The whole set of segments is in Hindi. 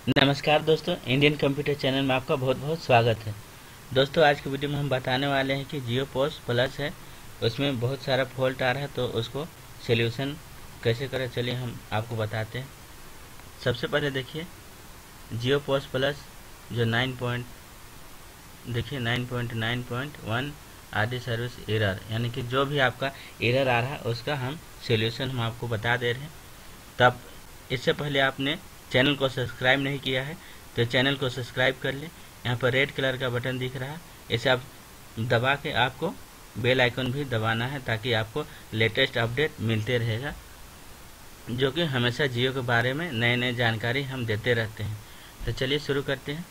नमस्कार दोस्तों, इंडियन कंप्यूटर चैनल में आपका बहुत बहुत स्वागत है। दोस्तों, आज की वीडियो में हम बताने वाले हैं कि जियो पोस्ट प्लस है, उसमें बहुत सारा फॉल्ट आ रहा है, तो उसको सॉल्यूशन कैसे करें चलिए हम आपको बताते हैं। सबसे पहले देखिए, जियो पोस्ट प्लस जो 9.9.1 आदि सर्विस एरर, यानी कि जो भी आपका एरर आ रहा है उसका हम सॉल्यूशन हम आपको बता दे रहे हैं। तब इससे पहले आपने चैनल को सब्सक्राइब नहीं किया है तो चैनल को सब्सक्राइब कर लें। यहाँ पर रेड कलर का बटन दिख रहा है, इसे आप दबा के आपको बेल आइकन भी दबाना है ताकि आपको लेटेस्ट अपडेट मिलते रहेगा, जो कि हमेशा जियो के बारे में नए नए जानकारी हम देते रहते हैं। तो चलिए शुरू करते हैं।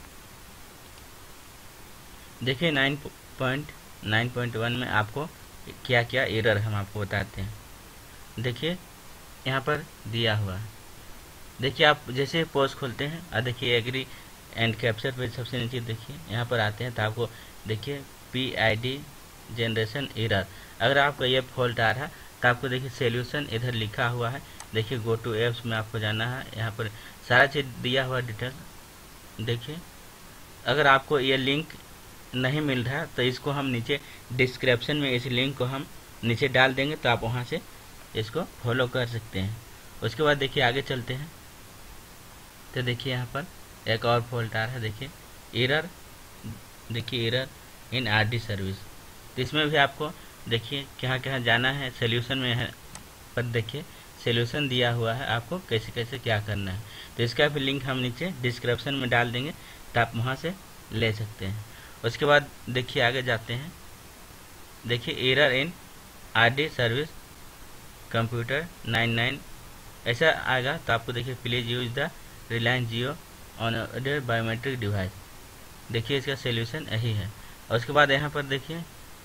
देखिए 9.9.1 में आपको क्या क्या एरर हम आपको बताते हैं। देखिए यहाँ पर दिया हुआ है। देखिए आप जैसे पोस्ट खोलते हैं और देखिए एग्री एंड कैप्चर पे सबसे नीचे देखिए यहाँ पर आते हैं तो आपको देखिए PID जनरेशन एरर। अगर आपका ये फॉल्ट आ रहा है तो आपको देखिए सॉल्यूशन इधर लिखा हुआ है। देखिए गो टू एप्स में आपको जाना है, यहाँ पर सारा चीज़ दिया हुआ डिटेल। देखिए अगर आपको ये लिंक नहीं मिल रहा तो इसको हम नीचे डिस्क्रिप्शन में इस लिंक को हम नीचे डाल देंगे, तो आप वहाँ से इसको फॉलो कर सकते हैं। उसके बाद देखिए आगे चलते हैं। तो देखिए यहाँ पर एक और फॉल्ट आ रहा है। देखिए एरर, देखिए एरर इन RD सर्विस। तो इसमें भी आपको देखिए कहाँ कहाँ जाना है, सोल्यूशन में है पर देखिए सोल्यूशन दिया हुआ है आपको कैसे कैसे क्या करना है। तो इसका भी लिंक हम नीचे डिस्क्रिप्शन में डाल देंगे, तो आप वहाँ से ले सकते हैं। उसके बाद देखिए आगे जाते हैं। देखिए error in RD service computer 99 ऐसा आएगा, तो आपको देखिए please use the Reliance Jio on other biometric device. देखिए इसका सॉल्यूशन यही है। और उसके बाद यहाँ पर देखिए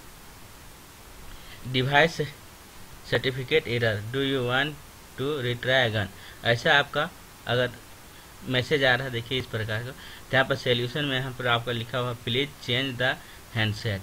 device certificate error, do you want to retry again. ऐसा आपका अगर मैसेज आ रहा है देखिए इस प्रकार का, तो यहाँ पर सॉल्यूशन में यहाँ पर आपका लिखा हुआ प्लीज चेंज द हैंडसेट।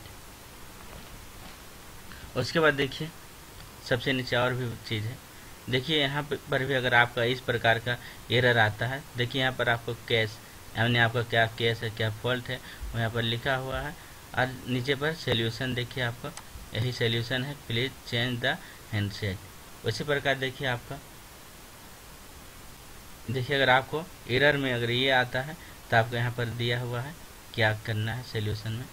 उसके बाद देखिए सबसे नीचे और भी चीज़ है। देखिए यहाँ पर भी अगर आपका इस प्रकार का एरर आता है, देखिए यहाँ पर आपको केस, यानी आपका क्या केस है, क्या फॉल्ट है, वो यहाँ पर लिखा हुआ है। और नीचे पर सॉल्यूशन देखिए आपका यही सॉल्यूशन है, प्लीज चेंज द हैंडसेट। उसी प्रकार देखिए आपका, देखिए अगर आपको एरर में अगर ये आता है तो आपको यहाँ पर दिया हुआ है क्या करना है सॉल्यूशन में।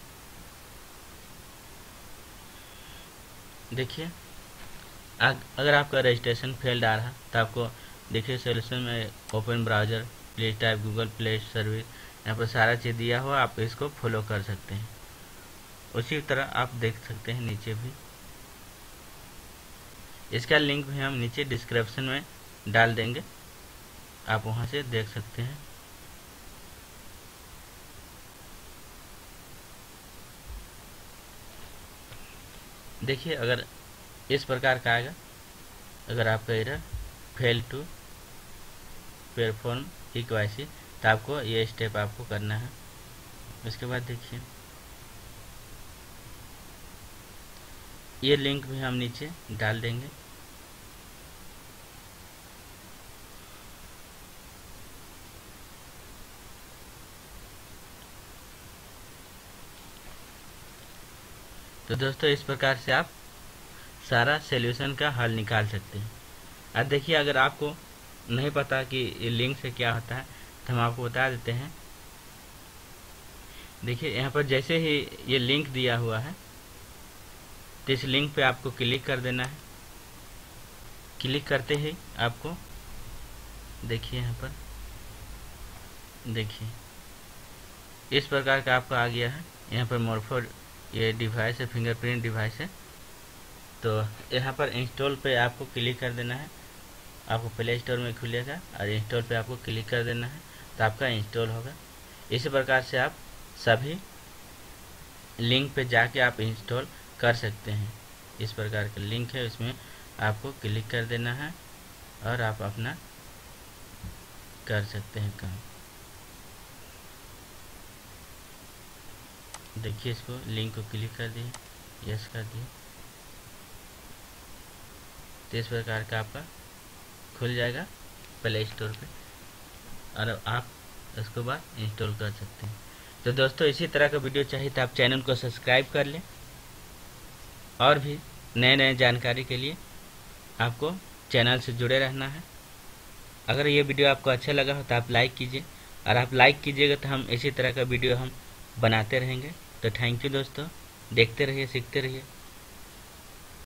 देखिए अगर आपका रजिस्ट्रेशन फेल्ड आ रहा तो आपको देखिए सॉल्यूशन में open browser, please type Google play service, यहाँ पर सारा चीज़ दिया हुआ, आप इसको फॉलो कर सकते हैं। उसी तरह आप देख सकते हैं नीचे भी, इसका लिंक भी हम नीचे डिस्क्रिप्शन में डाल देंगे, आप वहाँ से देख सकते हैं। देखिए अगर इस प्रकार का आएगा, अगर आपका error fail to perform KYC, तो आपको ये स्टेप आपको करना है। उसके बाद देखिए ये लिंक भी हम नीचे डाल देंगे। तो दोस्तों इस प्रकार से आप सारा सॉल्यूशन का हल निकाल सकते हैं। अब देखिए अगर आपको नहीं पता कि ये लिंक से क्या होता है तो हम आपको बता देते हैं। देखिए यहाँ पर जैसे ही ये लिंक दिया हुआ है तो इस लिंक पे आपको क्लिक कर देना है। क्लिक करते ही आपको देखिए यहाँ पर देखिए इस प्रकार का आपका आ गया है। यहाँ पर मोरफो ये डिवाइस है, फिंगरप्रिंट डिवाइस है। तो यहाँ पर इंस्टॉल पे आपको क्लिक कर देना है, आपको प्ले स्टोर में खुलेगा और इंस्टॉल पे आपको क्लिक कर देना है, तो आपका इंस्टॉल होगा। इसी प्रकार से आप सभी लिंक पे जाके आप इंस्टॉल कर सकते हैं। इस प्रकार का लिंक है, इसमें आपको क्लिक कर देना है और आप अपना कर सकते हैं काम। देखिए इसको लिंक को क्लिक कर दिए, यस कर दिए, तो इस प्रकार का आपका खुल जाएगा प्ले स्टोर पे। और आप उसके बाद इंस्टॉल कर सकते हैं। तो दोस्तों इसी तरह का वीडियो चाहिए तो आप चैनल को सब्सक्राइब कर लें, और भी नए नए जानकारी के लिए आपको चैनल से जुड़े रहना है। अगर ये वीडियो आपको अच्छा लगा हो तो आप लाइक कीजिए, और आप लाइक कीजिएगा तो हम इसी तरह का वीडियो हम बनाते रहेंगे। तो थैंक यू दोस्तों, देखते रहिए, सीखते रहिए।